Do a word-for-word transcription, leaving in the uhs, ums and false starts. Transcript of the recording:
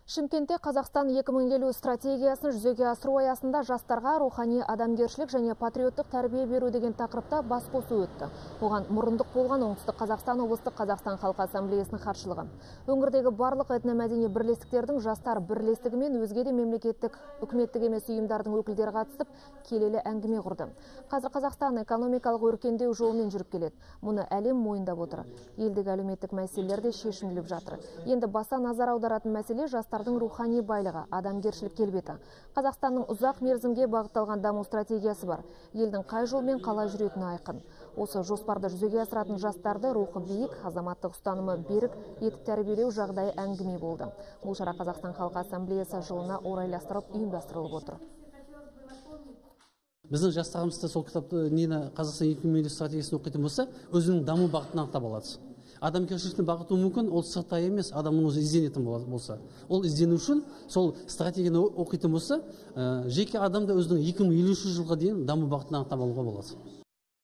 Шымкентте Қазақстан екі мың елу стратегиясын жүзеге асыру аясында жастарға рухани адамгершілік және патриоттық тәрбие беру деген тақырыпта басқосу өтті. Оған мұрындық болған Оңтүстік Қазақстан облыстық Қазақстан халқы ассамблеясының хатшылығы. Өңірдегі барлық этномәдени бірлестіктердің жастар бірлестігі мен өзге де мемлекеттік үкіметтік емес ұйымдардың өкілдері қатысып, келелі әңгіме құрды. Қазір Қазақстан экономикалық өркендеу жолымен жүріп келеді. Мұны әлем мойындап отыр. Елдегі әлеуметтік мәселелер де шешіліп жатыр. Енді баса назар аударатын мәселе жастардың рухани байлығы, адамгершілік келбеті. Қазақстанның ұзақ мерзімге бағытталған даму стратегиясы бар. Елдің қай жолмен қалай жүретіні айқын. Осы жоспарды жүзеге асыратын жастарды рухы биік, азаматтық ұстанымы берік етіп тәрбиелеу жағдайы әңгіме болды. Бұл шара Қазақстан халқы ассамблеясы жылына орайластырылып ұйымдастырылып отыр. Біздің жастарымызды сол кітапты нені Қазақстан екі мың елу стратегиясын оқитын болса, өзінің даму бағытын анықтап алады. Адамгершіліктің бағыты мүмкін, ол сыртта емес, адамның өзі ізденетін болса. Ол іздену үшін сол стратегияны оқитын болса, жеке адамда өзінің екі мың елуінші жылға дейін даму бағытын анықтап алуға болады.